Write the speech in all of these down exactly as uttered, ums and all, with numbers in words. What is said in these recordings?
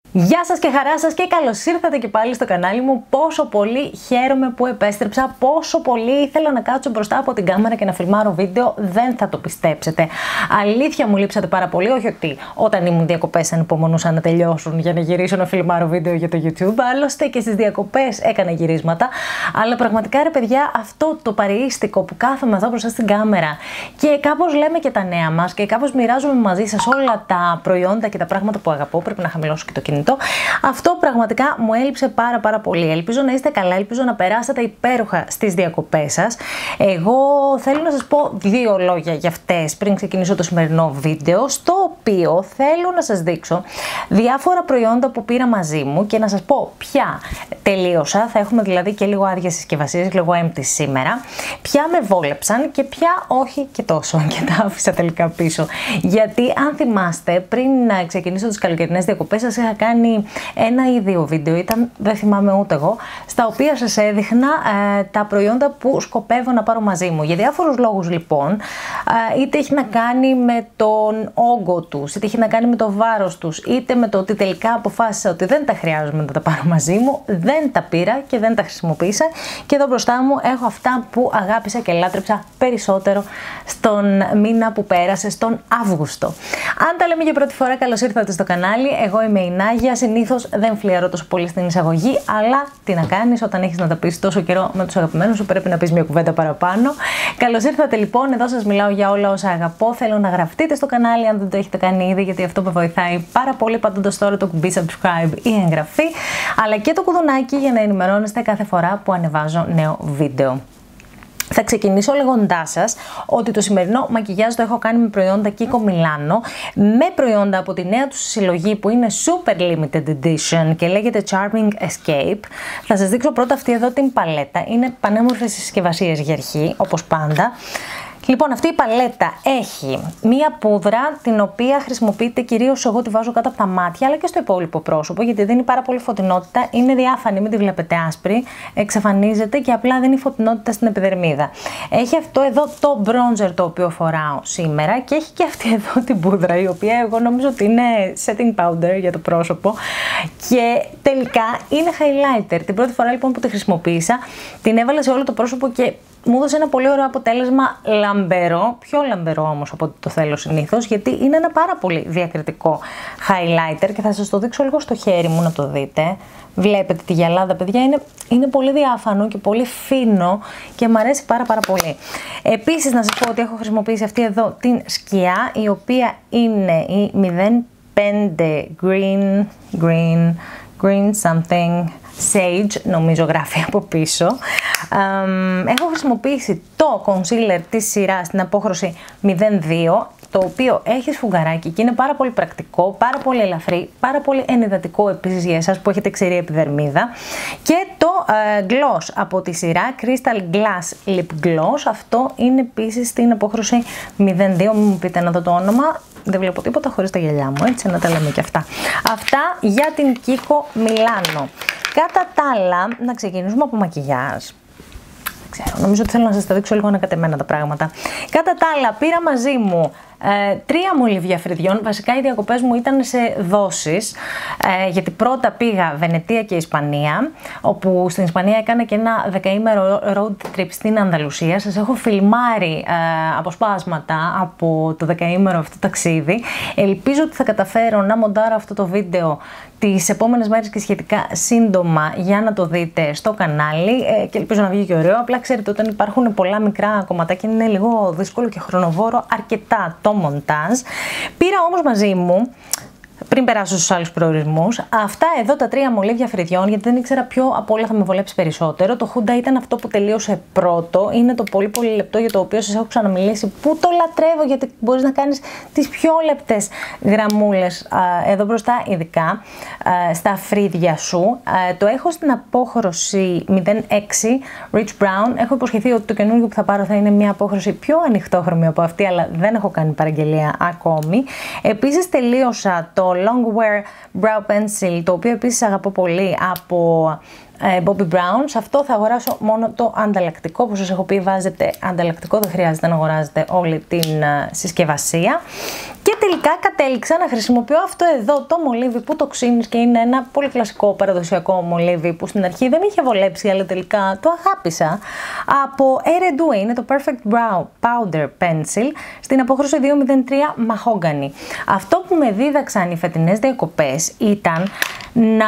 Γεια σας και χαρά σας και καλώς ήρθατε και πάλι στο κανάλι μου. Πόσο πολύ χαίρομαι που επέστρεψα, πόσο πολύ ήθελα να κάτσω μπροστά από την κάμερα και να φιλμάρω βίντεο, δεν θα το πιστέψετε. Αλήθεια μου λείψατε πάρα πολύ, όχι ότι όταν ήμουν διακοπές ανυπομονούσα να τελειώσουν για να γυρίσω να φιλμάρω βίντεο για το YouTube, άλλωστε και στις διακοπές έκανα γυρίσματα, αλλά πραγματικά ρε παιδιά αυτό το παρεΐστικο που κάθομαι εδώ μπροστά στην κάμερα και κάπως λέμε και τα νέα μας και κάπως μοιράζομαι μαζί σας όλα τα προϊόντα και τα πράγματα που αγαπώ, πρέπει να χαμηλώσω και το κινητό. Αυτό πραγματικά μου έλειψε πάρα πάρα πολύ. Ελπίζω να είστε καλά, ελπίζω να περάσατε υπέροχα στις διακοπές σας. Εγώ θέλω να σας πω δύο λόγια για αυτές πριν ξεκινήσω το σημερινό βίντεο, στο οποίο θέλω να σας δείξω διάφορα προϊόντα που πήρα μαζί μου και να σας πω ποια τελείωσα. Θα έχουμε δηλαδή και λίγο άδειες συσκευασίες, λίγο empty σήμερα. Ποια με βόλεψαν και ποια όχι και τόσο και τα άφησα τελικά πίσω. Γιατί αν θυμάστε, πριν να ξεκινήσω τις καλοκαιρινές διακοπές σας είχα κάνει ένα ή δύο βίντεο, ήταν, δεν θυμάμαι ούτε εγώ, στα οποία σας έδειχνα ε, τα προϊόντα που σκοπεύω να πάρω μαζί μου. Για διάφορους λόγους λοιπόν, ε, είτε έχει να κάνει με τον όγκο τους, είτε έχει να κάνει με το βάρος τους, είτε με το ότι τελικά αποφάσισα ότι δεν τα χρειάζομαι να τα πάρω μαζί μου, δεν τα πήρα και δεν τα χρησιμοποίησα και εδώ μπροστά μου έχω αυτά που αγάπησα και λάτρεψα περισσότερο στον μήνα που πέρασε, στον Αύγουστο. Αν τα λέμε για πρώτη φορά, καλώς ήρθατε στο κανάλι. Εγώ είμαι η Νάγια. Συνήθως δεν φλιαρώ τόσο πολύ στην εισαγωγή, αλλά τι να κάνεις όταν έχεις να τα πεις τόσο καιρό με τους αγαπημένους σου, πρέπει να πεις μια κουβέντα παραπάνω. Καλώς ήρθατε λοιπόν, εδώ σας μιλάω για όλα όσα αγαπώ. Θέλω να γραφτείτε στο κανάλι αν δεν το έχετε κάνει ήδη, γιατί αυτό με βοηθάει πάρα πολύ, πατώντας τώρα το κουμπί subscribe ή εγγραφή, αλλά και το κουδουνάκι για να ενημερώνεστε κάθε φορά που ανεβάζω νέο βίντεο. Θα ξεκινήσω λέγοντάς σας ότι το σημερινό μακιγιάζ το έχω κάνει με προϊόντα Kiko Milano, με προϊόντα από τη νέα του συλλογή που είναι super limited edition και λέγεται Charming Escape. Θα σας δείξω πρώτα αυτή εδώ την παλέτα, είναι πανέμορφες συσκευασίες για αρχή, όπως πάντα. Λοιπόν, αυτή η παλέτα έχει μία πούδρα την οποία χρησιμοποιείται κυρίως, εγώ τη βάζω κάτω από τα μάτια αλλά και στο υπόλοιπο πρόσωπο, γιατί δίνει πάρα πολύ φωτεινότητα, είναι διάφανη, μην τη βλέπετε άσπρη, εξαφανίζεται και απλά δίνει φωτεινότητα στην επιδερμίδα. Έχει αυτό εδώ το bronzer το οποίο φοράω σήμερα και έχει και αυτή εδώ την πούδρα, η οποία εγώ νομίζω ότι είναι setting powder για το πρόσωπο και τελικά είναι highlighter. Την πρώτη φορά λοιπόν που τη χρησιμοποίησα, την έβαλα σε όλο το πρόσωπο και μου έδωσε ένα πολύ ωραίο αποτέλεσμα, λαμπερό, πιο λαμπερό όμως από ό,τι το θέλω συνήθως, γιατί είναι ένα πάρα πολύ διακριτικό highlighter και θα σας το δείξω λίγο στο χέρι μου να το δείτε. Βλέπετε τη γυαλάδα, παιδιά, είναι, είναι πολύ διάφανο και πολύ φίνο και μου αρέσει πάρα πάρα πολύ. Επίσης να σας πω ότι έχω χρησιμοποιήσει αυτή εδώ την σκιά, η οποία είναι η μηδέν πέντε green, green, green something, Sage, νομίζω γράφει από πίσω. Um, έχω χρησιμοποιήσει το concealer της σειράς στην απόχρωση μηδέν δύο, το οποίο έχει σφουγγαράκι και είναι πάρα πολύ πρακτικό, πάρα πολύ ελαφρύ, πάρα πολύ ενυδατικό επίσης για εσάς που έχετε ξηρή επιδερμίδα. Και το uh, gloss από τη σειρά Crystal Glass Lip Gloss, αυτό είναι επίσης στην απόχρωση μηδέν δύο, μην μου πείτε να δω το όνομα. Δεν βλέπω τίποτα χωρίς τα γυαλιά μου, έτσι, να τα λέμε και αυτά. Αυτά για την Kiko Milano. Κατά τα άλλα, να ξεκινήσουμε από μακιγιάζ. Δεν ξέρω, νομίζω ότι θέλω να σας τα δείξω λίγο ανακατεμένα τα πράγματα. Κατά τα άλλα, πήρα μαζί μου ε, τρία μολύβια φρυδιών. Βασικά οι διακοπές μου ήταν σε δόσεις, ε, γιατί πρώτα πήγα Βενετία και Ισπανία, όπου στην Ισπανία έκανα και ένα δεκαήμερο road trip στην Ανδαλουσία. Σας έχω φιλμάρει ε, αποσπάσματα από το δεκαήμερο αυτό ταξίδι. Ελπίζω ότι θα καταφέρω να μοντάρω αυτό το βίντεο τις επόμενες μέρες και σχετικά σύντομα για να το δείτε στο κανάλι ε, και ελπίζω να βγει και ωραίο. Απλά ξέρετε, όταν υπάρχουν πολλά μικρά κομματάκια είναι λίγο δύσκολο και χρονοβόρο αρκετά το μοντάζ. Πήρα όμως μαζί μου, πριν περάσω στους άλλους προορισμούς, αυτά εδώ τα τρία μολύβια φρυδιών, γιατί δεν ήξερα ποιο από όλα θα με βολέψει περισσότερο. Το Huda ήταν αυτό που τελείωσε πρώτο. Είναι το πολύ πολύ λεπτό, για το οποίο σας έχω ξαναμιλήσει, που το λατρεύω, γιατί μπορείς να κάνεις τις πιο λεπτές γραμμούλες εδώ μπροστά, ειδικά στα φρύδια σου. Το έχω στην απόχρωση μηδέν έξι Rich Brown. Έχω υποσχεθεί ότι το καινούργιο που θα πάρω θα είναι μια απόχρωση πιο ανοιχτόχρωμη από αυτή, αλλά δεν έχω κάνει παραγγελία ακόμη. Επίσης τελείωσα το Long Wear Brow Pencil, το οποίο επίσης αγαπώ πολύ, από ε, Bobbi Brown. Σε αυτό θα αγοράσω μόνο το ανταλλακτικό, που σας έχω πει βάζετε ανταλλακτικό, δεν χρειάζεται να αγοράζετε όλη την uh, συσκευασία. Και τελικά κατέληξα να χρησιμοποιώ αυτό εδώ το μολύβι που το ξύνεις και είναι ένα πολύ κλασικό παραδοσιακό μολύβι που στην αρχή δεν είχε βολέψει, αλλά τελικά το αγάπησα. Από Eredue, είναι το Perfect Brow Powder Pencil στην απόχρωση δύο μηδέν τρία Mahogany. Αυτό που με δίδαξαν οι φετινές διακοπές ήταν να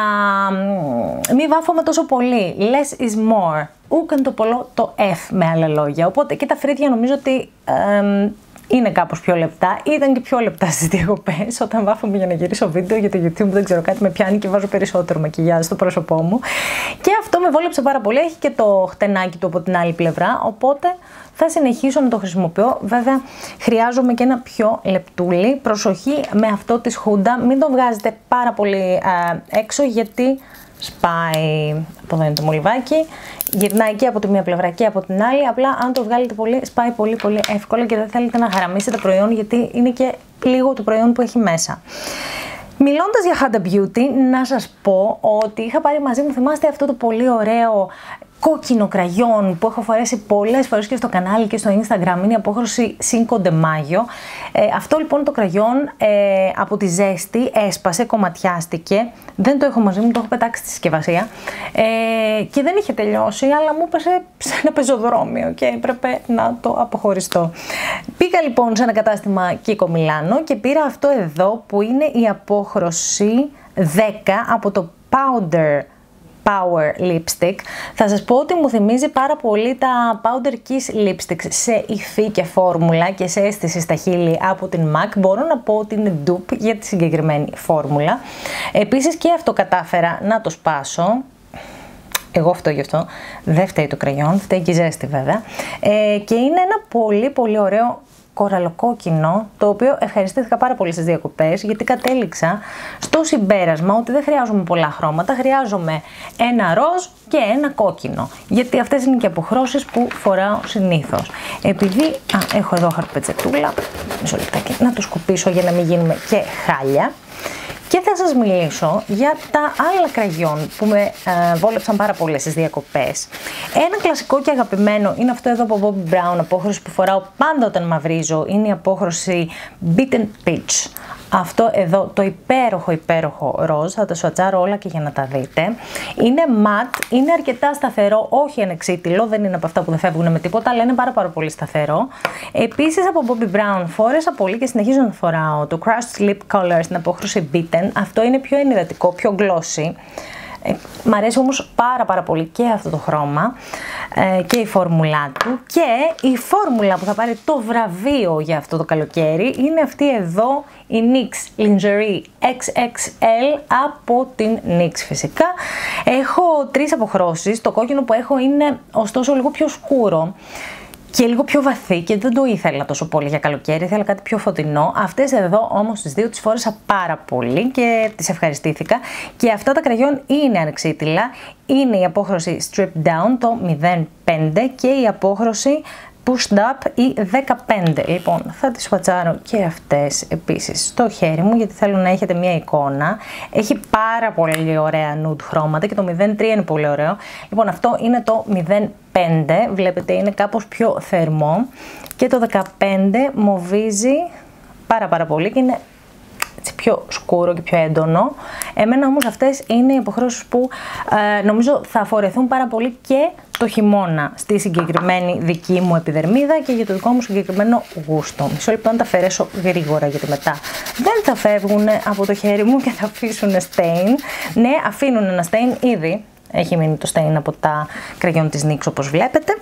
μην βάφομαι τόσο πολύ. Less is more. Ούκαν το πολλό το F, με άλλα λόγια. Οπότε και τα φρύδια νομίζω ότι ε, είναι κάπως πιο λεπτά. Ήταν και πιο λεπτά στις διακοπές όταν βάφομαι για να γυρίσω βίντεο για το YouTube. Δεν ξέρω, κάτι με πιάνει και βάζω περισσότερο μακιγιάζ στο πρόσωπό μου. Και αυτό με βόλεψε πάρα πολύ. Έχει και το χτενάκι του από την άλλη πλευρά. Οπότε θα συνεχίσω να το χρησιμοποιώ. Βέβαια, χρειάζομαι και ένα πιο λεπτούλι. Προσοχή με αυτό της Huda. Μην το βγάζετε πάρα πολύ α, έξω, γιατί σπάει. Από εδώ είναι το μολυβάκι. Γυρνάει και από τη μία πλευρά και από την άλλη. Απλά αν το βγάλετε πολύ, σπάει πολύ πολύ εύκολα και δεν θέλετε να χαραμίσετε προϊόν, γιατί είναι και λίγο του προϊόν που έχει μέσα. Μιλώντας για Huda Beauty, να σας πω ότι είχα πάρει μαζί μου, θυμάστε αυτό το πολύ ωραίο κόκκινο κραγιόν που έχω φορέσει πολλές φορές και στο κανάλι και στο Instagram, είναι η απόχρωση Cinco de Mayo. Ε, αυτό λοιπόν το κραγιόν ε, από τη ζέστη έσπασε, κομματιάστηκε, δεν το έχω μαζί μου, το έχω πετάξει στη συσκευασία ε, και δεν είχε τελειώσει, αλλά μου έπεσε σε ένα πεζοδρόμιο και έπρεπε να το αποχωριστώ. Πήγα λοιπόν σε ένα κατάστημα Kiko Milano και πήρα αυτό εδώ που είναι η απόχρωση δέκα από το Powder Power Lipstick. Θα σας πω ότι μου θυμίζει πάρα πολύ τα Powder Kiss Lipsticks σε υφή και φόρμουλα και σε αίσθηση στα χείλη από την MAC. Μπορώ να πω ότι είναι dupe για τη συγκεκριμένη φόρμουλα. Επίσης και αυτό κατάφερα να το σπάσω. Εγώ αυτό γι' αυτό. Δεν φταίει το κραγιόν, φταίει και η ζέστη βέβαια. Ε, και είναι ένα πολύ πολύ ωραίο κοραλοκόκκινο, το οποίο ευχαριστήθηκα πάρα πολύ στις διακοπές, γιατί κατέληξα στο συμπέρασμα ότι δεν χρειάζομαι πολλά χρώματα, χρειάζομαι ένα ροζ και ένα κόκκινο, γιατί αυτές είναι και αποχρώσεις που φοράω συνήθως. Επειδή α, έχω εδώ χαρτοπετσετούλα, μισό λεπτάκι, να το σκουπίσω για να μην γίνουμε και χάλια. Και θα σας μιλήσω για τα άλλα κραγιόν που με ε, βόλεψαν πάρα πολύ στις διακοπές. Ένα κλασικό και αγαπημένο είναι αυτό εδώ από Bobbi Brown, απόχρωση που φοράω πάντα όταν μαυρίζω, είναι η απόχρωση Beaten Peach. Αυτό εδώ το υπέροχο υπέροχο ροζ, θα τα σουατσάρω όλα και για να τα δείτε. Είναι matte, είναι αρκετά σταθερό, όχι ανεξίτηλο, δεν είναι από αυτά που δεν φεύγουν με τίποτα, αλλά είναι πάρα πάρα πολύ σταθερό. Επίσης από Bobbi Brown φόρεσα πολύ και συνεχίζω να φοράω το Crushed Lip Color στην απόχρωση Beaten. Αυτό είναι πιο ενυδατικό, πιο glossy. Ε, μ' αρέσει όμως πάρα πάρα πολύ και αυτό το χρώμα ε, και η φόρμουλά του, και η φόρμουλα που θα πάρει το βραβείο για αυτό το καλοκαίρι είναι αυτή εδώ, η νίξ Lingerie εξ εξ ελ από την νίξ φυσικά. Έχω τρεις αποχρώσεις, το κόκκινο που έχω είναι ωστόσο λίγο πιο σκούρο και λίγο πιο βαθύ και δεν το ήθελα τόσο πολύ για καλοκαίρι, ήθελα κάτι πιο φωτεινό. Αυτές εδώ όμως τις δύο τις φόρεσα πάρα πολύ και τις ευχαριστήθηκα. Και αυτά τα κραγιόν είναι ανεξίτηλα, είναι η απόχρωση Strip Down το μηδέν πέντε και η απόχρωση Pushed Up η δεκαπέντε. Λοιπόν, θα τις σουατσάρω και αυτές επίσης στο χέρι μου, γιατί θέλω να έχετε μια εικόνα. Έχει πάρα πολύ ωραία nude χρώματα και το μηδέν τρία είναι πολύ ωραίο. Λοιπόν, αυτό είναι το μηδέν πέντε, βλέπετε είναι κάπως πιο θερμό, και το δεκαπέντε μοβίζει πάρα πάρα πολύ και είναι έτσι πιο σκούρο και πιο έντονο. Εμένα όμως αυτές είναι οι αποχρώσεις που ε, νομίζω θα φορεθούν πάρα πολύ και το χειμώνα στη συγκεκριμένη δική μου επιδερμίδα και για το δικό μου συγκεκριμένο γούστο. Μισό λεπτό να τα αφαιρέσω γρήγορα, γιατί μετά δεν θα φεύγουν από το χέρι μου και θα αφήσουν stain. Ναι, αφήνουν ένα stain, ήδη έχει μείνει το stain από τα κραγιόν της νίξ όπως βλέπετε.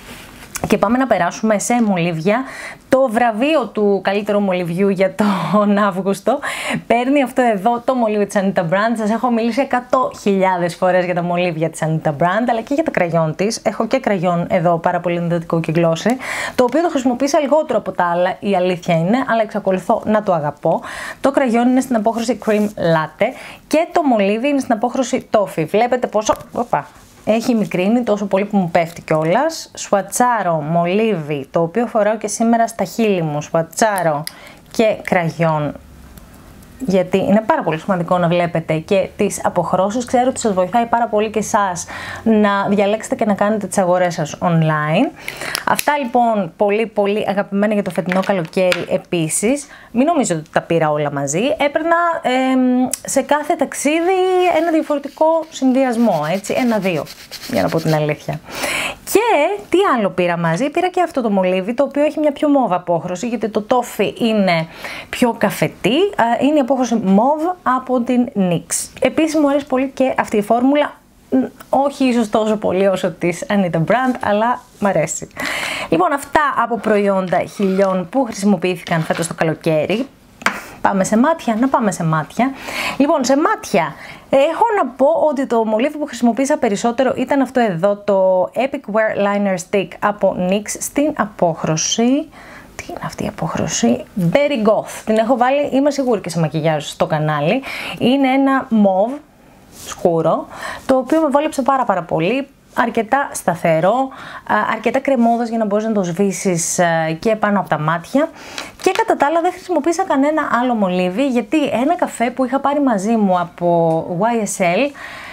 Και πάμε να περάσουμε σε μολύβια. Το βραβείο του καλύτερου μολυβιού για τον Αύγουστο παίρνει αυτό εδώ το μολύβι της Anita Brand. Σας έχω μιλήσει εκατό χιλιάδες φορές για τα μολύβια της Anita Brand, αλλά και για τα κραγιόν της. Έχω και κραγιόν εδώ πάρα πολύ ενδοτικό και glossy, το οποίο το χρησιμοποίησα λιγότερο από τα άλλα, η αλήθεια είναι, αλλά εξακολουθώ να το αγαπώ. Το κραγιόν είναι στην απόχρωση Cream Latte και το μολύβι είναι στην απόχρωση Toffee. Βλέπετε πόσο... Οπα. Έχει μικρύνει τόσο πολύ που μου πέφτει κιόλας. Σουατσάρο μολύβι, το οποίο φοράω και σήμερα στα χείλη μου. Σουατσάρο και κραγιόν γιατί είναι πάρα πολύ σημαντικό να βλέπετε και τις αποχρώσεις. Ξέρω ότι σας βοηθάει πάρα πολύ και εσάς να διαλέξετε και να κάνετε τις αγορές σας online. Αυτά λοιπόν πολύ πολύ αγαπημένα για το φετινό καλοκαίρι επίσης. Μην νομίζετε ότι τα πήρα όλα μαζί. Έπαιρνα ε, σε κάθε ταξίδι ένα διαφορετικό συνδυασμό, έτσι, ένα-δύο, για να πω την αλήθεια. Και τι άλλο πήρα μαζί, πήρα και αυτό το μολύβι, το οποίο έχει μια πιο μόβ απόχρωση, γιατί το τόφι είναι πιο καφετή, είναι η απόχρωση μόβ από την νίξ. Επίσης μου αρέσει πολύ και αυτή η φόρμουλα, όχι ίσως τόσο πολύ όσο της Anita Brand, αλλά μ' αρέσει. Λοιπόν, αυτά από προϊόντα χιλιών που χρησιμοποιήθηκαν φέτος το καλοκαίρι. Πάμε σε μάτια, να πάμε σε μάτια. Λοιπόν, σε μάτια έχω να πω ότι το μολύβι που χρησιμοποίησα περισσότερο ήταν αυτό εδώ, το Epic Wear Liner Stick από νίξ στην απόχρωση. Τι είναι αυτή η απόχρωση? Berry Goth. Την έχω βάλει, είμαι σίγουρη, και σε μακιγιάζ στο κανάλι. Είναι ένα μοβ σκούρο, το οποίο με βόλεψε πάρα πάρα πολύ. Αρκετά σταθερό, αρκετά κρεμόδος για να μπορείς να το σβήσεις και πάνω από τα μάτια. Και κατά τα άλλα δεν χρησιμοποίησα κανένα άλλο μολύβι, γιατί ένα καφέ που είχα πάρει μαζί μου από γουάι ες ελ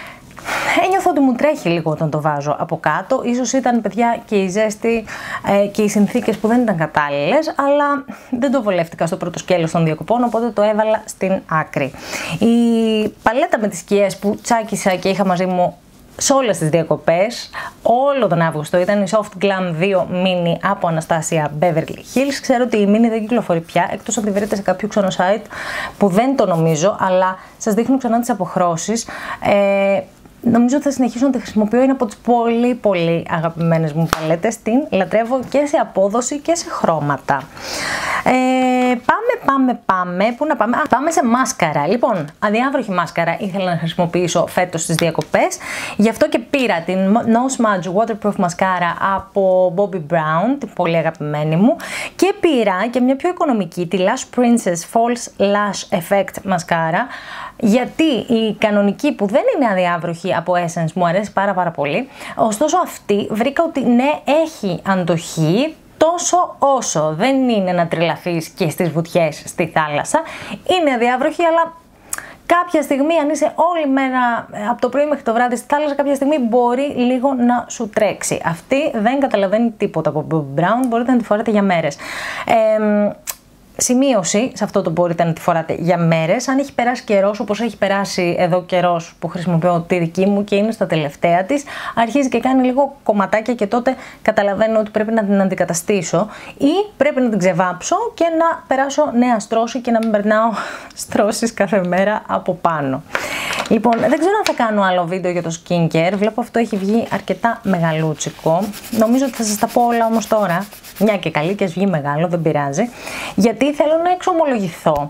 ένιωθω ότι μου τρέχει λίγο όταν το βάζω από κάτω. Ίσως ήταν, παιδιά, και η ζέστη ε, και οι συνθήκες που δεν ήταν κατάλληλες, αλλά δεν το βολεύτηκα στο πρώτο σκέλος των διακοπών, οπότε το έβαλα στην άκρη. Η παλέτα με τις σκιές που τσάκισα και είχα μαζί μου σε όλες τις διακοπές, όλο τον Αύγουστο, ήταν η Soft Glam δύο Mini από Anastasia Beverly Hills. Ξέρω ότι η Mini δεν κυκλοφορεί πια, εκτός αν τη βρείτε σε κάποιο ξένο site που δεν το νομίζω, αλλά σας δείχνω ξανά τις αποχρώσεις. Ε, Νομίζω ότι θα συνεχίσω να τη χρησιμοποιώ, είναι από τις πολύ πολύ αγαπημένες μου παλέτες, την λατρεύω και σε απόδοση και σε χρώματα. Ε, πάμε, πάμε, πάμε, πού να πάμε, Α, πάμε σε μάσκαρα. Λοιπόν, αδιάβροχη μάσκαρα ήθελα να χρησιμοποιήσω φέτος στις διακοπές, γι' αυτό και πήρα την No Smudge Waterproof μασκάρα από Bobbi Brown, την πολύ αγαπημένη μου, και πήρα και μια πιο οικονομική, τη Lash Princess False Lash Effect μασκάρα, γιατί η κανονική που δεν είναι αδιάβροχη από Essence μου αρέσει πάρα πάρα πολύ, ωστόσο αυτή βρήκα ότι ναι, έχει αντοχή, τόσο όσο δεν είναι να τρελαθείς και στις βουτιές στη θάλασσα, είναι αδιάβροχη, αλλά κάποια στιγμή, αν είσαι όλη μέρα από το πρωί μέχρι το βράδυ στη θάλασσα, κάποια στιγμή μπορεί λίγο να σου τρέξει. Αυτή δεν καταλαβαίνει τίποτα από Bobbi Brown, μπορείτε να τη φοράτε για μέρες. Ε, Σημείωση, σε αυτό το μπορείτε να τη φοράτε για μέρες. Αν έχει περάσει καιρός, όπως έχει περάσει εδώ καιρός που χρησιμοποιώ τη δική μου και είναι στα τελευταία της, αρχίζει και κάνει λίγο κομματάκια και τότε καταλαβαίνω ότι πρέπει να την αντικαταστήσω ή πρέπει να την ξεβάψω και να περάσω νέα στρώση και να μην περνάω στρώσεις κάθε μέρα από πάνω. Λοιπόν, δεν ξέρω αν θα κάνω άλλο βίντεο για το skincare. Βλέπω αυτό έχει βγει αρκετά μεγαλούτσικο. Νομίζω ότι θα σας τα πω όλα όμως τώρα. Μια και καλή και ας βγει μεγάλο, δεν πειράζει. Γιατί θέλω να εξομολογηθώ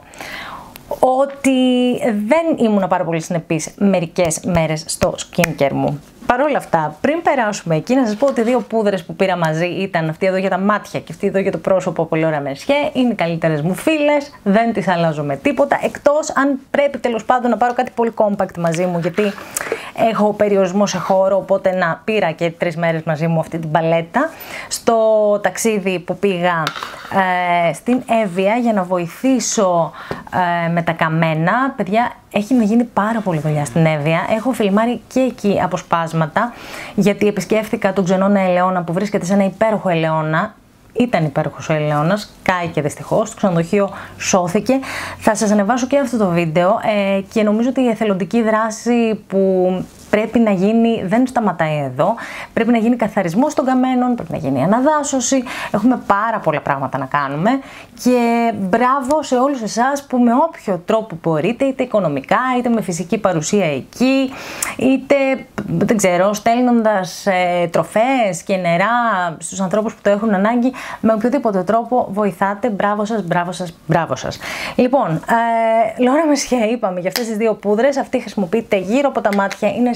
ότι δεν ήμουν πάρα πολύ συνεπής μερικές μέρες στο skincare μου. Παρ' όλα αυτά, πριν περάσουμε εκεί, να σας πω ότι οι δύο πούδρες που πήρα μαζί ήταν αυτή εδώ για τα μάτια και αυτή εδώ για το πρόσωπο από Laura Mercier. Είναι οι καλύτερες μου φίλες, δεν τις αλλάζω με τίποτα, εκτός αν πρέπει τέλος πάντων να πάρω κάτι πολύ compact μαζί μου, γιατί έχω περιορισμό σε χώρο, οπότε να πήρα και τρεις μέρες μαζί μου αυτή την παλέτα. Στο ταξίδι που πήγα ε, στην Εύβοια για να βοηθήσω ε, με τα καμένα, παιδιά, έχει να γίνει πάρα πολύ δουλειά στην Εύβοια. Έχω φιλμάρει και εκεί αποσπάσματα, γιατί επισκέφθηκα τον Ξενώνα Ελαιώνα που βρίσκεται σε ένα υπέροχο ελαιώνα. Ήταν υπέροχος ο ελαιώνας, κάηκε δυστυχώς, το ξενοδοχείο σώθηκε. Θα σας ανεβάσω και αυτό το βίντεο ε, και νομίζω ότι η εθελοντική δράση που πρέπει να γίνει δεν σταματάει εδώ. Πρέπει να γίνει καθαρισμός των καμένων, πρέπει να γίνει αναδάσωση. Έχουμε πάρα πολλά πράγματα να κάνουμε και μπράβο σε όλους εσάς που με όποιο τρόπο μπορείτε, είτε οικονομικά, είτε με φυσική παρουσία εκεί, είτε, δεν ξέρω, στέλνοντας ε, τροφές και νερά στους ανθρώπους που το έχουν ανάγκη, με οποιοδήποτε τρόπο βοηθάτε. Μπράβο σας, μπράβο σας, μπράβο σας. Λοιπόν, ε, Laura Mercier είπαμε για αυτές τις δύο πούδρες, αυτή χρησιμοποιείται γύρω από τα μάτια, είναι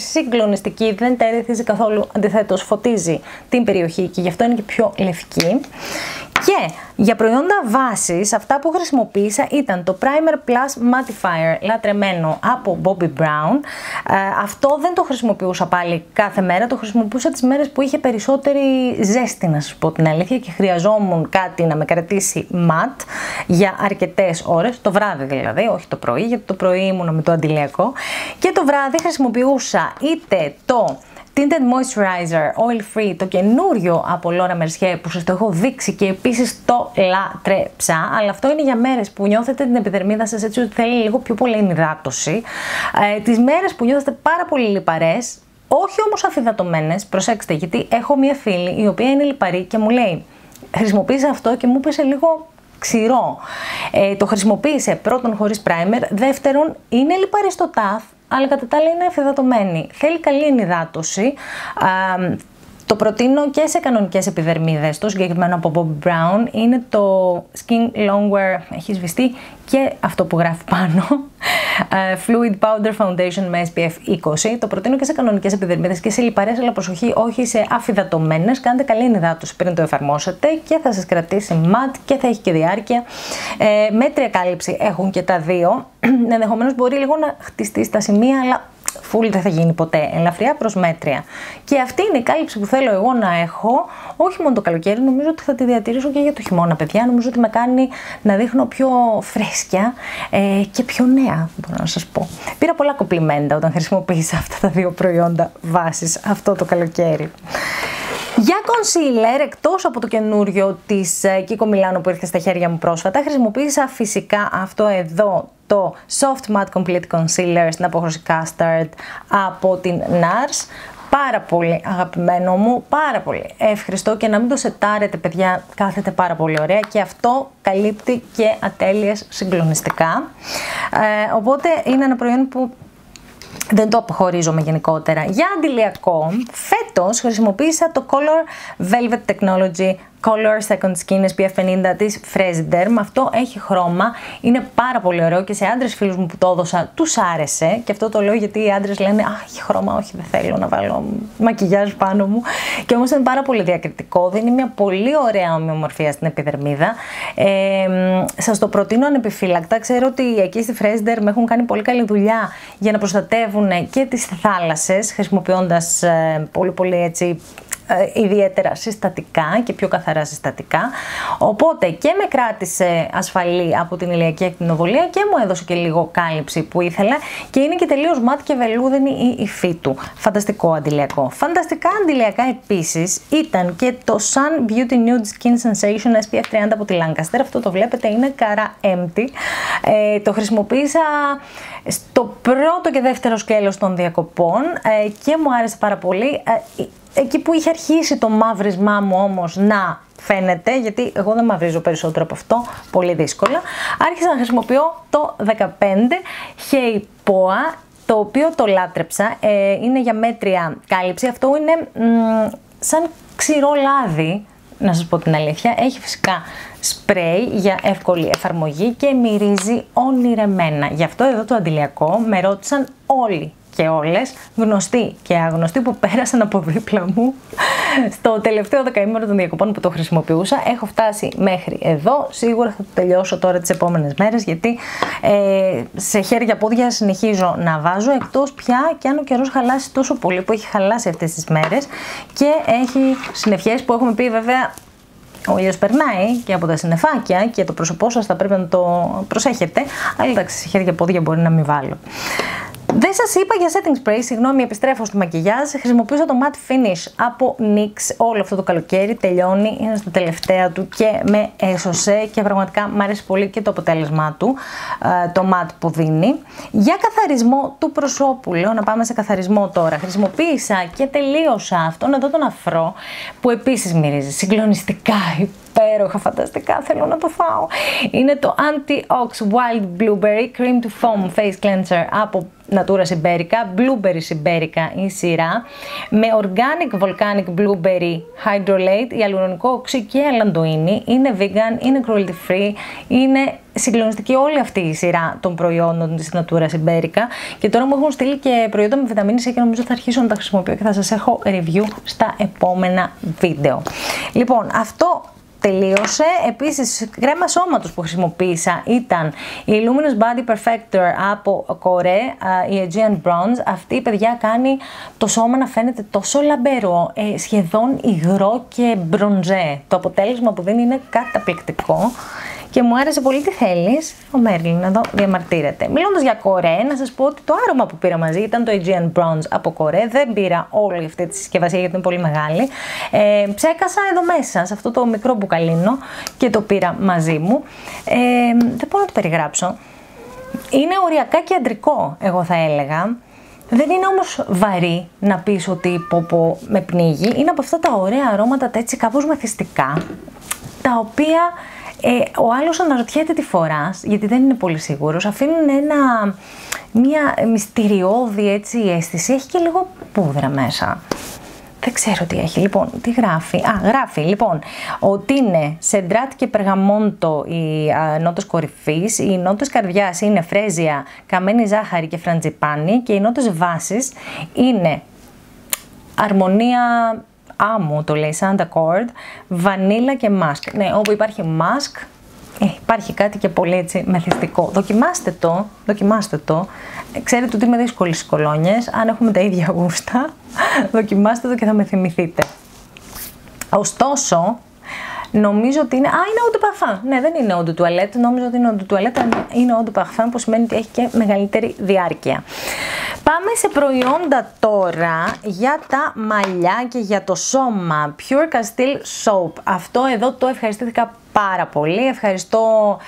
συγκλονιστική, δεν τα ερεθίζει καθόλου, αντιθέτως φωτίζει την περιοχή και γι' αυτό είναι και πιο λευκή. Και για προϊόντα βάσης, αυτά που χρησιμοποίησα ήταν το Primer Plus Mattifier λατρεμένο από Bobbi Brown. Ε, αυτό δεν το χρησιμοποιούσα πάλι κάθε μέρα, το χρησιμοποιούσα τις μέρες που είχε περισσότερη ζέστη, να σας πω την αλήθεια, και χρειαζόμουν κάτι να με κρατήσει ματ για αρκετές ώρες, το βράδυ δηλαδή, όχι το πρωί, γιατί το πρωί ήμουνα με το αντιλιακό. Και το βράδυ χρησιμοποιούσα είτε το Tinted Moisturizer Oil Free, το καινούριο από Laura Mercier που σας το έχω δείξει και επίσης το λάτρεψα, αλλά αυτό είναι για μέρες που νιώθετε την επιδερμίδα σας έτσι ότι θέλει λίγο πιο πολύ ενυδάτωση. Ε, τις μέρες που νιώθετε πάρα πολύ λιπαρές, όχι όμως αφυδατωμένες, προσέξτε, γιατί έχω μία φίλη η οποία είναι λιπαρή και μου λέει χρησιμοποίησε αυτό και μου πέσε λίγο ξηρό. Ε, το χρησιμοποίησε πρώτον χωρίς primer, δεύτερον είναι λιπαρή στο ταφ, αλλά κατά τα άλλα είναι αφυδατωμένη. Θέλει καλή ενυδάτωση. Α, το προτείνω και σε κανονικές επιδερμίδες. Το συγκεκριμένο από Bobbi Brown είναι το Skin Longwear, έχει σβηστεί και αυτό που γράφει πάνω. Fluid Powder Foundation με ες πι εφ είκοσι. Το προτείνω και σε κανονικές επιδερμίδες και σε λιπαρές, αλλά προσοχή, όχι σε αφυδατωμένες. Κάντε καλή ενυδάτωση πριν το εφαρμόσετε και θα σας κρατήσει ματ και θα έχει και διάρκεια. Ε, μέτρια κάλυψη έχουν και τα δύο. Ενδεχομένως μπορεί λίγο να χτιστεί στα σημεία, αλλά full δεν θα γίνει ποτέ. Ελαφριά προς μέτρια. Και αυτή είναι η κάλυψη που θέλω εγώ να έχω, όχι μόνο το καλοκαίρι, νομίζω ότι θα τη διατηρήσω και για το χειμώνα, παιδιά. Νομίζω ότι με κάνει να δείχνω πιο φρέσκια ε, και πιο νέα, μπορώ να σας πω. Πήρα πολλά κομπλιμέντα όταν χρησιμοποίησα αυτά τα δύο προϊόντα βάσης αυτό το καλοκαίρι. Για concealer, εκτός από το καινούριο της Kiko Milano που ήρθε στα χέρια μου πρόσφατα, χρησιμοποίησα φυσικά αυτό εδώ, το Soft Matte Complete Concealer στην απόχρωση Custard από την ναρς. Πάρα πολύ αγαπημένο μου, πάρα πολύ εύχριστο και να μην το σετάρετε παιδιά, κάθεται πάρα πολύ ωραία και αυτό καλύπτει και ατέλειες συγκλονιστικά. Ε, οπότε είναι ένα προϊόν που δεν το αποχωρίζομαι γενικότερα. Για αντιλιακό, φέτος χρησιμοποίησα το Color Velvet Technology Color Second Skin ες πι εφ πενήντα της Fresiderm. Αυτό έχει χρώμα, είναι πάρα πολύ ωραίο και σε άντρες φίλους μου που το έδωσα τους άρεσε. Και αυτό το λέω γιατί οι άντρες λένε «Αχ, έχει χρώμα, όχι δεν θέλω να βάλω μακιγιάζ πάνω μου». Και όμως είναι πάρα πολύ διακριτικό, δίνει μια πολύ ωραία ομοιομορφία στην επιδερμίδα. Ε, σας το προτείνω ανεπιφύλακτα, ξέρω ότι εκεί στη Fresiderm έχουν κάνει πολύ καλή δουλειά για να προστατεύουν και τις θάλασσες, χρησιμοποιώντας ε, πολύ πολύ έτσι ιδιαίτερα συστατικά και πιο καθαρά συστατικά, οπότε και με κράτησε ασφαλή από την ηλιακή ακτινοβολία και μου έδωσε και λίγο κάλυψη που ήθελα και είναι και τελείως μάτ και βελούδινη η υφή του. Φανταστικό αντιλιακό. Φανταστικά αντιλιακά επίσης ήταν και το Sun Beauty Nude Skin Sensation ες πι εφ τριάντα από τη Lancaster. Αυτό το βλέπετε είναι καρά empty. Ε, το χρησιμοποίησα στο πρώτο και δεύτερο σκέλος των διακοπών ε, και μου άρεσε πάρα πολύ. Ε, Εκεί που είχε αρχίσει το μαύρισμά μου όμως να φαίνεται, γιατί εγώ δεν μαυρίζω περισσότερο από αυτό, πολύ δύσκολα, άρχισα να χρησιμοποιώ το δεκαπέντε Hey Poa, το οποίο το λάτρεψα, ε, είναι για μέτρια κάλυψη, αυτό είναι μ, σαν ξηρό λάδι, να σας πω την αλήθεια, έχει φυσικά σπρέι για εύκολη εφαρμογή και μυρίζει ονειρεμένα. Γι' αυτό εδώ το αντιλιακό με ρώτησαν όλοι και όλες, γνωστοί και άγνωστοι που πέρασαν από δίπλα μου στο τελευταίο δεκαήμερο των διακοπών που το χρησιμοποιούσα. Έχω φτάσει μέχρι εδώ, σίγουρα θα το τελειώσω τώρα τις επόμενες μέρες γιατί ε, σε χέρια πόδια συνεχίζω να βάζω, εκτός πια και αν ο καιρός χαλάσει τόσο πολύ που έχει χαλάσει αυτές τις μέρες και έχει συννεφιές που έχουμε πει βέβαια ο ήλιος περνάει και από τα συννεφάκια και το πρόσωπό σας θα πρέπει να το προσέχετε, αλλά εντάξει σε χέρια πόδια μπορεί να μην βάλω. Δεν σας είπα για setting spray, συγγνώμη, επιστρέφω στο μακιγιάζ. Χρησιμοποιούσα το matte finish από νιξ όλο αυτό το καλοκαίρι, τελειώνει, είναι στα τελευταία του και με έσωσε και πραγματικά μου αρέσει πολύ και το αποτέλεσμά του, το matte που δίνει. Για καθαρισμό του προσώπου, λέω να πάμε σε καθαρισμό τώρα, χρησιμοποίησα και τελείωσα αυτόν εδώ τον αφρό που επίσης μυρίζει συγκλονιστικά υπέροχα, φανταστικά, θέλω να το φάω. Είναι το Anti-Ox Wild Blueberry Cream to Foam Face Cleanser από Natura Siberica, Blueberry Siberica η σειρά, με Organic Volcanic Blueberry Hydrolate, ιαλουρονικό οξύ και αλαντοίνη, είναι vegan, είναι cruelty free, είναι συγκλονιστική όλη αυτή η σειρά των προϊόντων της Natura Siberica και τώρα μου έχουν στείλει και προϊόντα με βιταμίνη C και νομίζω θα αρχίσω να τα χρησιμοποιώ και θα σας έχω review στα επόμενα βίντεο. Λοιπόν, αυτό τελείωσε. Επίσης, κρέμα σώματος που χρησιμοποίησα ήταν η Luminous Body Perfector από Corée, η Aegean Bronze. Αυτή η παιδιά κάνει το σώμα να φαίνεται τόσο λαμπερό, ε, σχεδόν υγρό και μπροντζέ. Το αποτέλεσμα που δίνει είναι καταπληκτικό. Και μου άρεσε πολύ. Τι θέλεις? Ο Μέρλιν εδώ διαμαρτύρεται. Μιλώντας για Corée, να σας πω ότι το άρωμα που πήρα μαζί ήταν το Aegean Bronze από Corée. Δεν πήρα όλη αυτή τη συσκευασία γιατί είναι πολύ μεγάλη. Ε, ψέκασα εδώ μέσα, σε αυτό το μικρό μπουκαλίνο και το πήρα μαζί μου. Ε, δεν μπορώ να το περιγράψω. Είναι οριακά και αντρικό, εγώ θα έλεγα. Δεν είναι όμως βαρύ να πεις ότι πω πω με πνίγει. Είναι από αυτά τα ωραία αρώματα, τα έτσι κάπως μεθυστικά, τα οποία Ε, ο άλλος αναρωτιέται τι φοράς, γιατί δεν είναι πολύ σίγουρος, αφήνουν ένα, μια μυστηριώδη έτσι αίσθηση, έχει και λίγο πούδρα μέσα. Δεν ξέρω τι έχει. Λοιπόν, τι γράφει? Α, γράφει λοιπόν ότι είναι σεντράτ και περγαμόντο οι α, νότες κορυφής, οι νότες καρδιάς είναι φρέζια, καμένη ζάχαρη και φραντζιπάνι και οι νότες βάσης είναι αρμονία άμμου, το λέει, Sand Accord, βανίλα και μάσκ. Ναι, όπου υπάρχει μάσκ, ε, υπάρχει κάτι και πολύ έτσι μεθυστικό. Δοκιμάστε το, δοκιμάστε το. Ξέρετε ότι είμαι δύσκολη στις κολόνιες, αν έχουμε τα ίδια γούστα, δοκιμάστε το και θα με θυμηθείτε. Ωστόσο, νομίζω ότι είναι... Α, είναι eau de parfum. Ναι, δεν είναι eau de toilette. Νόμιζα ότι είναι eau de toilette, είναι eau de parfum, που σημαίνει ότι έχει και μεγαλύτερη διάρκεια. Πάμε σε προϊόντα τώρα για τα μαλλιά και για το σώμα. Pure Castile Soap. Αυτό εδώ το ευχαριστήθηκα πάρα πολύ. Ευχαριστώ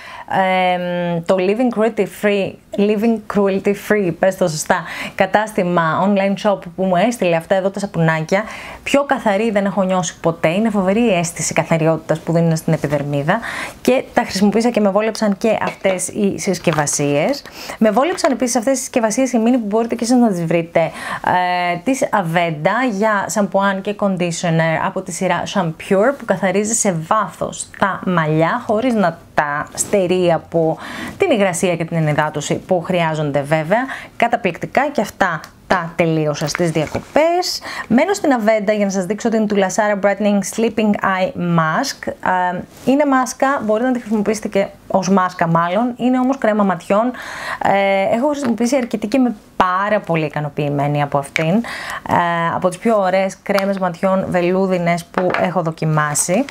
ε, το Living Cruelty Free, Living Cruelty Free, πες το σωστά, κατάστημα online shop που μου έστειλε αυτά εδώ τα σαπουνάκια. Πιο καθαρή δεν έχω νιώσει ποτέ. Είναι φοβερή η αίσθηση καθαριότητας που δίνουν στην επιδερμίδα και τα χρησιμοποίησα και με βόλεψαν και αυτές οι συσκευασίες. Με βόλεψαν επίσης αυτές οι συσκευασίες οι mini που μπορείτε και εσείς να τις βρείτε, ε, της Aveda για σαμπουάν και conditioner από τη σειρά Shampure, που καθαρίζει σε βάθος τα μαλλιά χωρίς να τα στερεί από την υγρασία και την ενυδάτωση που χρειάζονται βέβαια. Καταπληκτικά και αυτά τα τελείωσα στις διακοπές. Μένω στην Aveda για να σας δείξω την Tulasara Brightening Sleeping Eye Mask. Είναι μάσκα, μπορείτε να τη χρησιμοποιήσετε και ως μάσκα μάλλον, είναι όμως κρέμα ματιών. Ε, έχω χρησιμοποιήσει αρκετή και είμαι πάρα πολύ ικανοποιημένη από αυτήν. Ε, από τις πιο ωραίες κρέμες ματιών βελούδινες που έχω δοκιμάσει.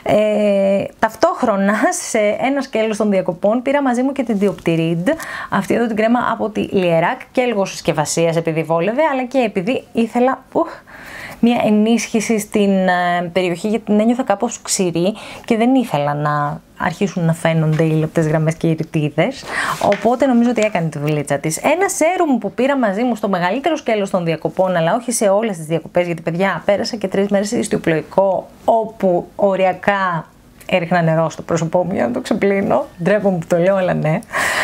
Ε, ταυτόχρονα σε ένα σκέλος των διακοπών πήρα μαζί μου και την Dioptrid, αυτή εδώ την κρέμα από τη Lierac, και λίγο συσκευασίας επειδή βόλευε, αλλά και επειδή ήθελα ουχ, μια ενίσχυση στην ε, περιοχή, γιατί την ένιωθα κάπως ξηρή και δεν ήθελα να αρχίσουν να φαίνονται οι λεπτές γραμμές και οι ρητίδες, οπότε νομίζω ότι έκανε τη δουλίτσα της. Ένα σέρουμ που πήρα μαζί μου στο μεγαλύτερο σκέλος των διακοπών, αλλά όχι σε όλες τις διακοπές, γιατί παιδιά πέρασα και τρεις μέρες στο πλοϊκό, όπου οριακά έριχνα νερό στο πρόσωπό μου για να το ξεπλύνω, ντρέπομαι που το λέω, αλλά ναι.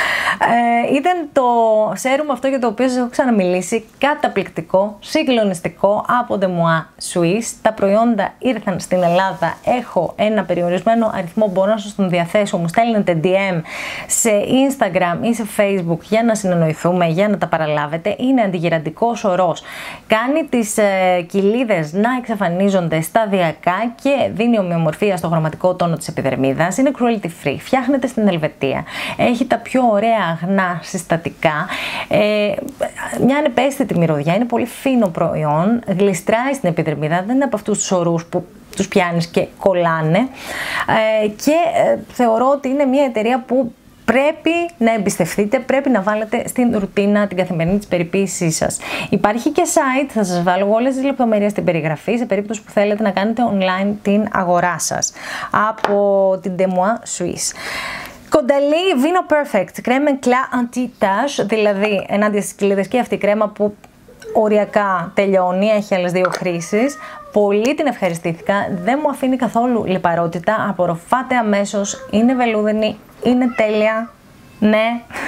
Ε, ήταν το σέρουμ αυτό για το οποίο σας έχω ξαναμιλήσει, καταπληκτικό, συγκλονιστικό, από The Moi Suisse. Τα προϊόντα ήρθαν στην Ελλάδα, έχω ένα περιορισμένο αριθμό, μπορώ να σας τον διαθέσω, μου στέλνετε ντι εμ σε Instagram ή σε Facebook για να συνεννοηθούμε, για να τα παραλάβετε. Είναι αντιγυραντικός ορός, κάνει τις ε, κοιλίδες να εξαφανίζονται σταδιακά και δίνει ομοιομορφία στο χρωματικό τόνο της επιδερμίδας, είναι cruelty free, φτιάχνεται στην Ελβετία, έχει τα πιο ωραία αγνά συστατικά, ε, μια ανεπαίσθητη μυρωδιά, είναι πολύ φίνο προϊόν, γλιστράει στην επιδερμίδα, δεν είναι από αυτούς τους ορούς που τους πιάνεις και κολλάνε, ε, και ε, θεωρώ ότι είναι μια εταιρεία που πρέπει να εμπιστευτείτε, πρέπει να βάλετε στην ρουτίνα την καθημερινή της περιποίησής σας. Υπάρχει και site, θα σας βάλω όλες τις λεπτομέρειες στην περιγραφή, σε περίπτωση που θέλετε να κάνετε online την αγορά σας, από την The Moi Suisse. Κονταλή Vino Perfect, κρέμα Cla Anti-Tache, δηλαδή ενάντια στις κοιλίδες, και αυτή η κρέμα που οριακά τελειώνει, έχει άλλες δύο χρήσεις. Πολύ την ευχαριστήθηκα, δεν μου αφήνει καθόλου λιπαρότητα, απορροφάται αμέσως, είναι βελούδινη, είναι τέλεια, ναι.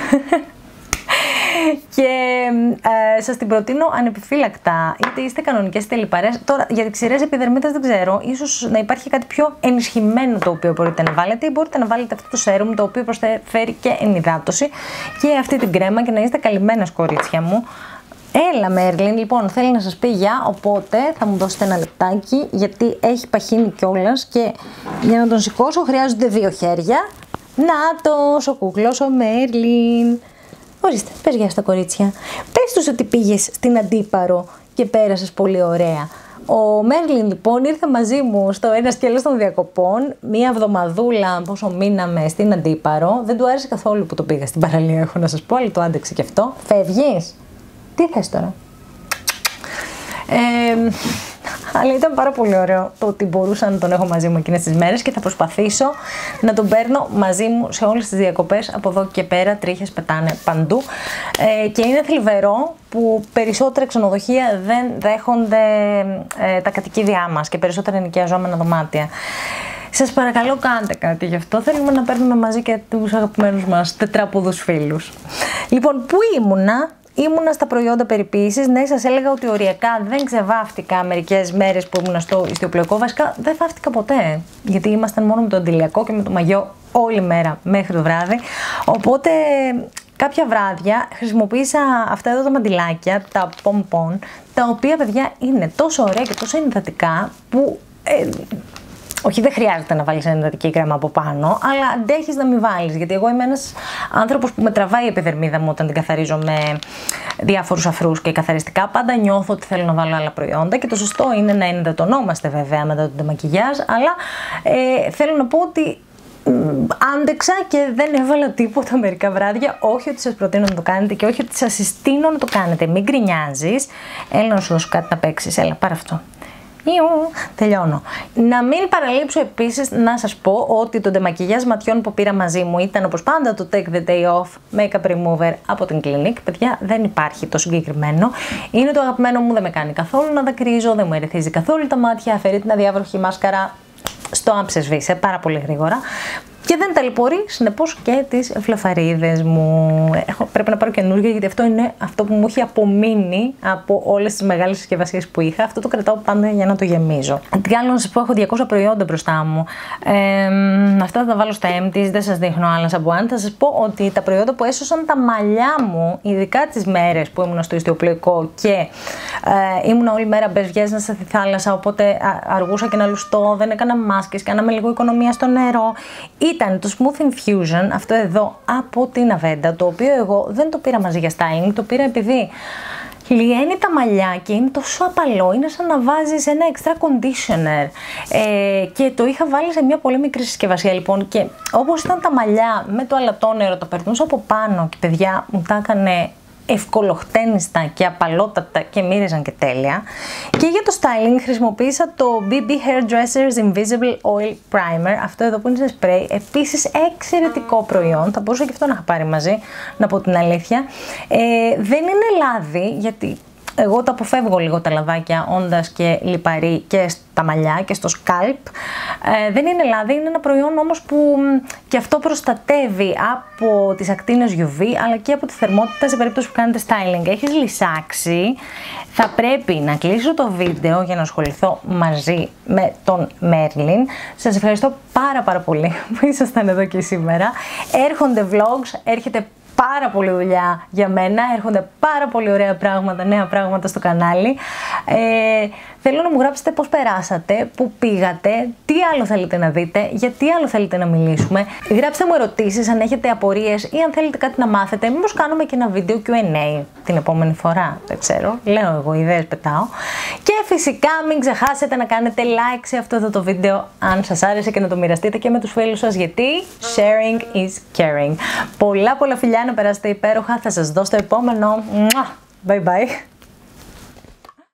Και ε, σας την προτείνω ανεπιφύλακτα, είτε είστε κανονικές είτε λιπαρές. Τώρα για ξηρές επιδερμίδες δεν ξέρω, ίσως να υπάρχει κάτι πιο ενισχυμένο το οποίο μπορείτε να βάλετε, ή μπορείτε να βάλετε αυτό το σέρουμ το οποίο προσφέρει και ενυδάτωση και αυτή την κρέμα και να είστε καλυμμένες, κορίτσια μου. Έλα Μέρλιν, λοιπόν θέλει να σας πει γεια, οπότε θα μου δώσετε ένα λεπτάκι γιατί έχει παχύνει κιόλας και για να τον σηκώσω χρειάζονται δύο χέρια. Νάτος ο κούκλος ο Μέρλιν. Ορίστε, πες γεια στα κορίτσια. Πες τους ότι πήγες στην Αντίπαρο και πέρασες πολύ ωραία. Ο Μέρλιν λοιπόν ήρθε μαζί μου στο ένα σκέλος των διακοπών, μία εβδομαδούλα πόσο μείναμε στην Αντίπαρο. Δεν του άρεσε καθόλου που το πήγα στην παραλία, έχω να σας πω, αλλά το άντεξε και αυτό. Φεύγεις? Τι θες τώρα? Ε, αλλά ήταν πάρα πολύ ωραίο το ότι μπορούσα να τον έχω μαζί μου εκείνες τις μέρες και θα προσπαθήσω να τον παίρνω μαζί μου σε όλες τις διακοπές από εδώ και πέρα. Τρίχες πετάνε παντού ε, και είναι θλιβερό που περισσότερα ξενοδοχεία δεν δέχονται ε, τα κατοικίδια μας και περισσότερα ενοικιαζόμενα δωμάτια. Σας παρακαλώ κάντε κάτι γι' αυτό, θέλουμε να παίρνουμε μαζί και τους αγαπημένους μας τετράποδους φίλους. Λοιπόν, πού ήμουνα? Ήμουνα στα προϊόντα περιποίησης. Ναι, σας έλεγα ότι οριακά δεν ξεβάφτηκα μερικές μέρες που ήμουνα στο ιστιοπλοϊκό. Βασικά δεν βάφτηκα ποτέ, γιατί ήμασταν μόνο με το αντιλιακό και με το μαγιό όλη μέρα μέχρι το βράδυ. Οπότε κάποια βράδια χρησιμοποίησα αυτά εδώ τα μαντιλάκια, τα πομπον, τα οποία παιδιά είναι τόσο ωραία και τόσο ενυδατικά που... Ε, όχι, δεν χρειάζεται να βάλεις ενυδατική κρέμα από πάνω, αλλά αντέχεις να μην βάλεις. Γιατί εγώ είμαι ένας άνθρωπος που με τραβάει η επιδερμίδα μου όταν την καθαρίζω με διάφορους αφρούς και καθαριστικά. Πάντα νιώθω ότι θέλω να βάλω άλλα προϊόντα και το σωστό είναι να ενυδατωνόμαστε βέβαια μετά το ντεμακιγιάζ, αλλά ε, θέλω να πω ότι άντεξα και δεν έβαλα τίποτα μερικά βράδια. Όχι ότι σας προτείνω να το κάνετε και όχι ότι σας συστήνω να το κάνετε. Μην γκρινιάζεις. Έλα να σου δώσω κάτι να παίξεις. Έλα, πάρε αυτό. Ιου, τελειώνω. Να μην παραλείψω επίσης να σας πω ότι το ντεμακιγιάζ ματιών που πήρα μαζί μου ήταν όπως πάντα το Take the Day Off Makeup Remover από την Clinique. Παιδιά, δεν υπάρχει το συγκεκριμένο. Είναι το αγαπημένο μου, δεν με κάνει καθόλου να δακρύζω, δεν μου ερεθίζει καθόλου τα μάτια, αφαιρεί την αδιάβροχη μάσκαρα στο άμψε σβήσε πάρα πολύ γρήγορα. Και δεν ταλαιπωρεί συνεπώς και τις φλεφαρίδες μου. Έχω, πρέπει να πάρω καινούργια γιατί αυτό είναι αυτό που μου έχει απομείνει από όλες τις μεγάλες συσκευασίες που είχα. Αυτό το κρατάω πάντα για να το γεμίζω. Τι άλλο να σας πω, έχω διακόσια προϊόντα μπροστά μου. Ε, αυτά θα τα βάλω στα empties, δεν σας δείχνω άλλα σαμπουάν. Θα σας πω ότι τα προϊόντα που έσωσαν τα μαλλιά μου, ειδικά τις μέρες που ήμουν στο ιστιοπλοϊκό και ε, ήμουν όλη μέρα μπεζιέζνα στη θάλασσα, οπότε αργούσα και να λουστώ, δεν έκανα μάσκες, κάναμε λίγο οικονομία στο νερό. Ήταν το Smooth Infusion, αυτό εδώ από την Aveda, το οποίο εγώ δεν το πήρα μαζί για styling, το πήρα επειδή λιένει τα μαλλιά και είναι τόσο απαλό, είναι σαν να βάζεις ένα extra conditioner ε, και το είχα βάλει σε μια πολύ μικρή συσκευασία λοιπόν και όπως ήταν τα μαλλιά με το αλατόνερο, το περνούσα από πάνω και παιδιά μου τα έκανε ευκολοχτένιστα και απαλότατα και μύριζαν και τέλεια. Και για το styling χρησιμοποίησα το μπι μπι Hairdressers Invisible Oil Primer, αυτό εδώ που είναι σε spray, επίσης εξαιρετικό προϊόν, θα μπορούσα και αυτό να είχα πάρει μαζί, να πω την αλήθεια. Ε, δεν είναι λάδι, γιατί εγώ τα αποφεύγω λίγο τα λαδάκια, όντας και λιπαρή και στα μαλλιά και στο σκάλπ. Ε, δεν είναι λάδι, είναι ένα προϊόν όμως που και αυτό προστατεύει από τις ακτίνες γιου βι αλλά και από τη θερμότητα σε περίπτωση που κάνετε styling. Έχεις λυσάξει, θα πρέπει να κλείσω το βίντεο για να ασχοληθώ μαζί με τον Μέρλιν. Σας ευχαριστώ πάρα πάρα πολύ που ήσασταν εδώ και σήμερα. Έρχονται vlogs, έρχεται πάρα πολύ δουλειά για μένα, έρχονται πάρα πολύ ωραία πράγματα, νέα πράγματα στο κανάλι. Ε, θέλω να μου γράψετε πώς περάσατε, πού πήγατε, τι άλλο θέλετε να δείτε, γιατί άλλο θέλετε να μιλήσουμε. Γράψτε μου ερωτήσεις αν έχετε απορίες ή αν θέλετε κάτι να μάθετε. Μήπως κάνουμε και ένα βίντεο κιου εντ έι την επόμενη φορά, δεν ξέρω, λέω εγώ, ιδέες πετάω. Και φυσικά μην ξεχάσετε να κάνετε like σε αυτό εδώ το βίντεο αν σας άρεσε και να το μοιραστείτε και με τους φίλους σας, γιατί sharing is caring. Πολλά πολλά φιλιά, να περάσετε υπέροχα, θα σας δω στο επόμενο. Bye bye.